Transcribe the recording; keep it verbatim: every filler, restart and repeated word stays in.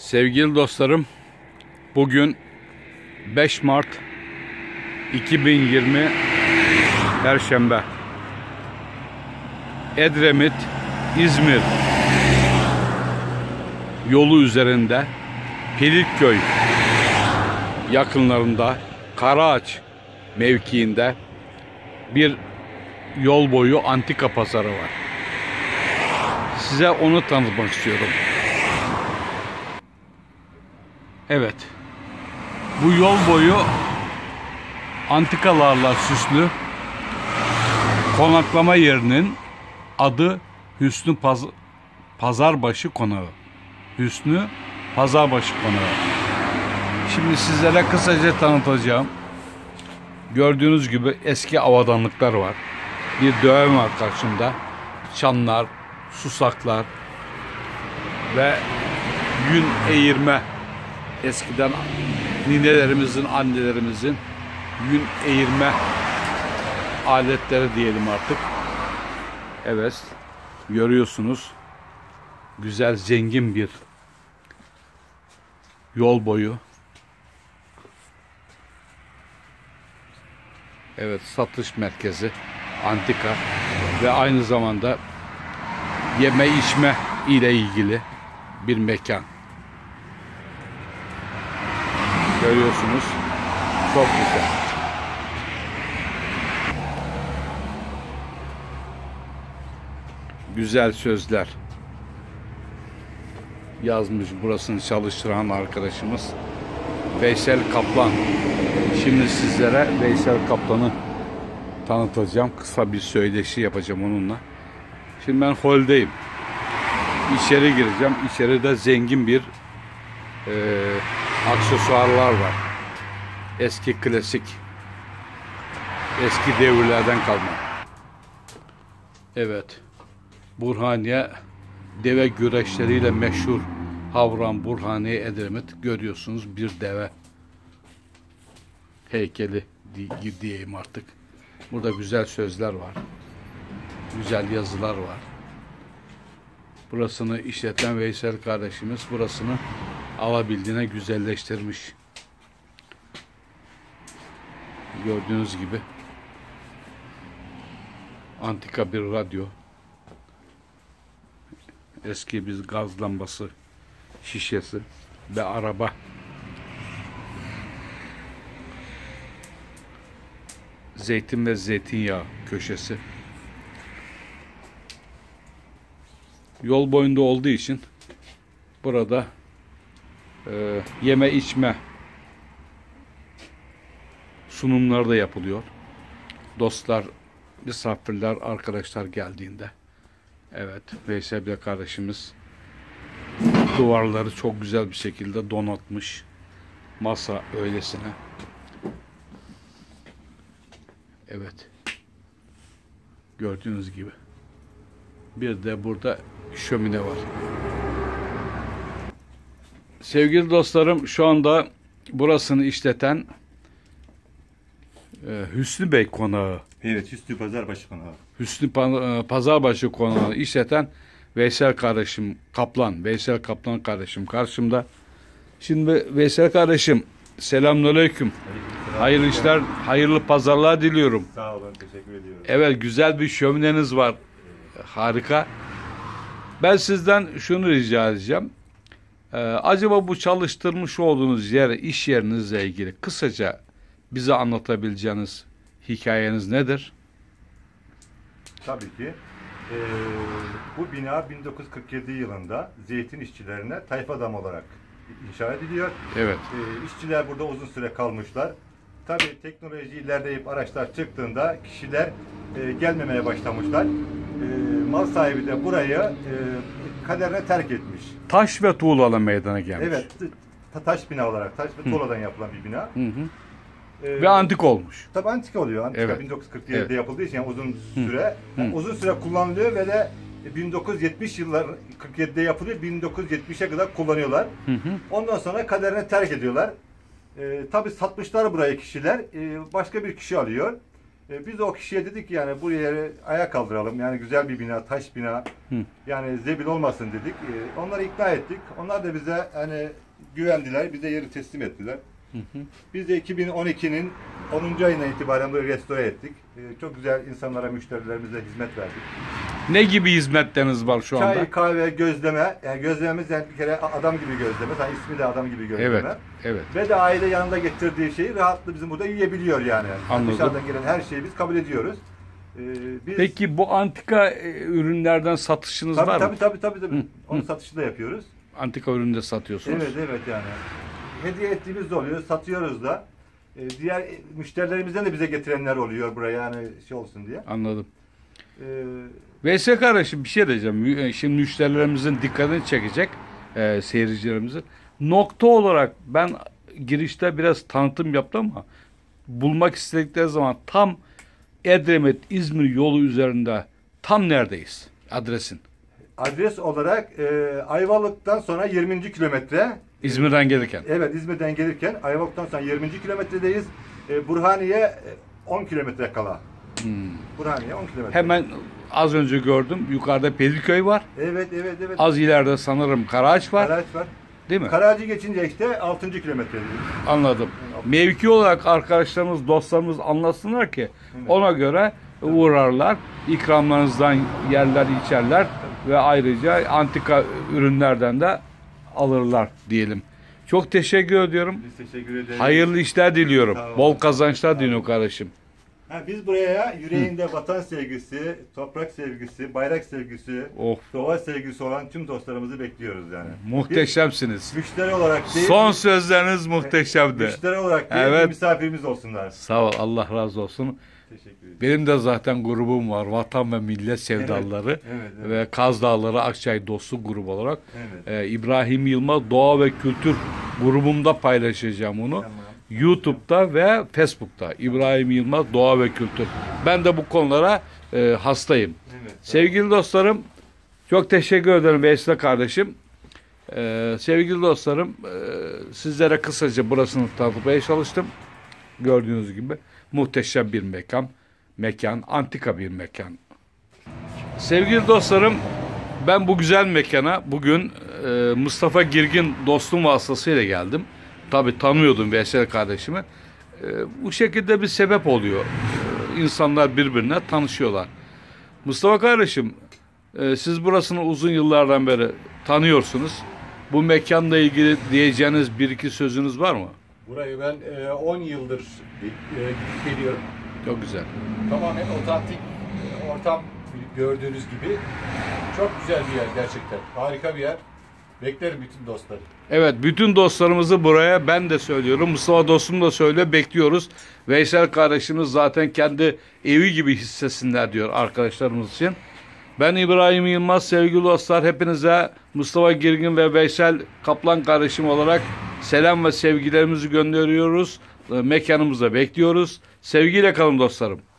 Sevgili dostlarım, bugün beş Mart iki bin yirmi Perşembe. Edremit İzmir yolu üzerinde Pelitköy yakınlarında Karaağaç mevkiinde bir yol boyu antika pazarı var. Size onu tanıtmak istiyorum. Evet, bu yol boyu antikalarla süslü konaklama yerinin adı Hüsnü Paz Pazarbaşı Konağı. Hüsnü Pazarbaşı Konağı. Şimdi sizlere kısaca tanıtacağım. Gördüğünüz gibi eski avadanlıklar var. Bir döve var karşımda. Çanlar, susaklar ve yün eğirme. Eskiden ninelerimizin, annelerimizin yün eğirme aletleri diyelim artık. Evet, görüyorsunuz. Güzel, zengin bir yol boyu. Evet, satış merkezi, antika ve aynı zamanda yeme içme ile ilgili bir mekan. Görüyorsunuz. Çok güzel. Güzel sözler yazmış burasını çalıştıran arkadaşımız Veysel Kaplan. Şimdi sizlere Veysel Kaplan'ı tanıtacağım. Kısa bir söyleşi yapacağım onunla. Şimdi ben holdeyim. İçeri gireceğim. İçeride zengin bir e, aksesuarlar var. Eski klasik, eski devirlerden kalma. Evet, Burhaniye deve güreşleriyle meşhur Havran Burhaniye Edremit, görüyorsunuz bir deve heykeli diyeyim artık. Burada güzel sözler var, güzel yazılar var. Burasını işleten Veysel kardeşimiz burasını alabildiğine güzelleştirmiş. Gördüğünüz gibi antika bir radyo, eski bir gaz lambası şişesi ve araba. Zeytin ve zeytinyağı köşesi. Yol boyunda olduğu için burada e, yeme içme sunumları da yapılıyor. Dostlar, misafirler, arkadaşlar geldiğinde. Evet, Veysel Bey kardeşimiz duvarları çok güzel bir şekilde donatmış. Masa öylesine. Evet. Gördüğünüz gibi. Bir de burada şömine var. Sevgili dostlarım, şu anda burasını işleten e, Hüsnü Bey Konağı. Evet, Hüsnü Pazarbaşı Konağı. Hüsnü Pazarbaşı Konağı işleten Veysel kardeşim Kaplan. Veysel Kaplan kardeşim karşımda. Şimdi Veysel kardeşim, selamünaleyküm. Hayırlı işler, hayırlı pazarlar diliyorum. Sağ olun, teşekkür ediyorum. Evet, güzel bir şömineniz var. Harika. Ben sizden şunu rica edeceğim. Ee, acaba bu çalıştırmış olduğunuz yer, iş yerinizle ilgili kısaca bize anlatabileceğiniz hikayeniz nedir? Tabii ki. Ee, bu bina bin dokuz yüz kırk yedi yılında zeytin işçilerine tayfa dam olarak inşa ediliyor. Evet. Ee, işçiler burada uzun süre kalmışlar. Tabii teknoloji ilerleyip araçlar çıktığında kişiler e, gelmemeye başlamışlar. E, mal sahibi de burayı e, kaderine terk etmiş. Taş ve tuğlalı meydana gelmiş. Evet. Taş bina olarak, taş ve tuğladan yapılan bir bina. Hı hı. Ee, ve antik olmuş. Tabii antika oluyor. Antika evet. bin dokuz yüz kırk yedi'de evet. yapıldığı için yani uzun süre yani uzun süre kullanılıyor ve de bin dokuz yüz yetmiş yıllar kırk yedi'de yapılıyor. bin dokuz yüz yetmiş'e kadar kullanıyorlar. Hı hı. Ondan sonra kaderine terk ediyorlar. Ee, tabii satmışlar burayı kişiler. Ee, başka bir kişi alıyor. E, biz o kişiye dedik ki yani bu yeri ayağa kaldıralım. Yani güzel bir bina, taş bina. Hı. Yani zebil olmasın dedik. E, onları ikna ettik. Onlar da bize hani güvendiler. Bize yeri teslim ettiler. Hı hı. Biz de iki bin on ikinin onuncu ayına itibaren burayı restore ettik. E, çok güzel insanlara, müşterilerimize hizmet verdik. Ne gibi hizmetleriniz var şu anda? Çay, kahve, gözleme. Yani gözlememiz yani bir kere adam gibi gözleme. Yani ismi de adam gibi gözleme. Evet, evet. Ve de aile yanında getirdiği şeyi rahatlıkla bizim burada yiyebiliyor yani. Anladım. Dışarıdan gelen her şeyi biz kabul ediyoruz. Ee, biz... Peki bu antika e, ürünlerden satışınız tabii, var tabii, mı? Tabii tabii tabii. Hı, Onun hı. satışını da yapıyoruz. Antika ürünü de satıyorsunuz. Evet evet yani. Hediye ettiğimiz de oluyor, satıyoruz da. Ee, diğer müşterilerimizden de bize getirenler oluyor buraya yani şey olsun diye. Anladım. Ee, Veysel kardeşim bir şey diyeceğim. Şimdi müşterilerimizin dikkatini çekecek, e, seyircilerimizin. Nokta olarak ben girişte biraz tanıtım yaptım ama bulmak istedikleri zaman tam Edremit İzmir yolu üzerinde tam neredeyiz adresin? adres olarak e, Ayvalık'tan sonra yirminci kilometre. İzmir'den gelirken. Evet, İzmir'den gelirken Ayvalık'tan sonra yirminci kilometredeyiz. E, Burhaniye e, on kilometre kala. Hmm. Burhaniye on kilometre. Hemen az önce gördüm. Yukarıda Pediköy var. Evet, evet, evet. Az ileride sanırım Karaağaç var. Karaağaç var. Değil mi? Karaağaç'ı geçince işte altıncı kilometredeyiz. Anladım. Mevki olarak arkadaşlarımız, dostlarımız anlasınlar ki Evet. ona göre uğrarlar. İkramlarınızdan yerler, içerler ve ayrıca antika ürünlerden de alırlar diyelim. Çok teşekkür ediyorum. Biz teşekkür ederiz. Hayırlı işler diliyorum. Sağ olun. Bol kazançlar diliyorum kardeşim. Ha, biz buraya yüreğinde vatan sevgisi, toprak sevgisi, bayrak sevgisi, Of, doğa sevgisi olan tüm dostlarımızı bekliyoruz yani. muhteşemsiniz. Biz müşteri olarak değil, Son sözleriniz muhteşemdi. müşteri olarak değil, Evet. bir misafirimiz olsunlar. Sağ ol, Allah razı olsun. Teşekkür ederim. Benim de zaten grubum var. Vatan ve Millet Sevdalıları Evet, evet. ve Kaz Dağları Akçay Dostluk grubu olarak. Evet. Ee, İbrahim Yılmaz Doğa ve Kültür grubumda paylaşacağım onu. Tamam. YouTube'da ve Facebook'ta. İbrahim Yılmaz Doğa ve Kültür. Ben de bu konulara e, hastayım. Evet. Sevgili dostlarım, çok teşekkür ederim Veysel kardeşim. Ee, sevgili dostlarım, e, sizlere kısaca burasını tanıtmaya çalıştım. Gördüğünüz gibi muhteşem bir mekan. Mekan, antika bir mekan. Sevgili dostlarım, ben bu güzel mekana bugün e, Mustafa Girgin dostum vasıtasıyla geldim. Tabii tanıyordum Veysel kardeşimi. E, bu şekilde bir sebep oluyor. E, insanlar birbirine tanışıyorlar. Mustafa kardeşim, e, siz burasını uzun yıllardan beri tanıyorsunuz. Bu mekanla ilgili diyeceğiniz bir iki sözünüz var mı? Burayı ben e, on yıldır e, gidip geliyorum. Çok güzel. Tamamen otantik e, ortam gördüğünüz gibi. Çok güzel bir yer gerçekten. Harika bir yer. Beklerim bütün dostları. Evet, bütün dostlarımızı buraya ben de söylüyorum. Mustafa dostum da söylüyor. Bekliyoruz. Veysel kardeşimiz zaten kendi evi gibi hissetsinler diyor arkadaşlarımız için. Ben İbrahim Yılmaz, sevgili dostlar. Hepinize Mustafa Girgin ve Veysel Kaplan kardeşim olarak selam ve sevgilerimizi gönderiyoruz. Mekanımızda bekliyoruz. Sevgiyle kalın dostlarım.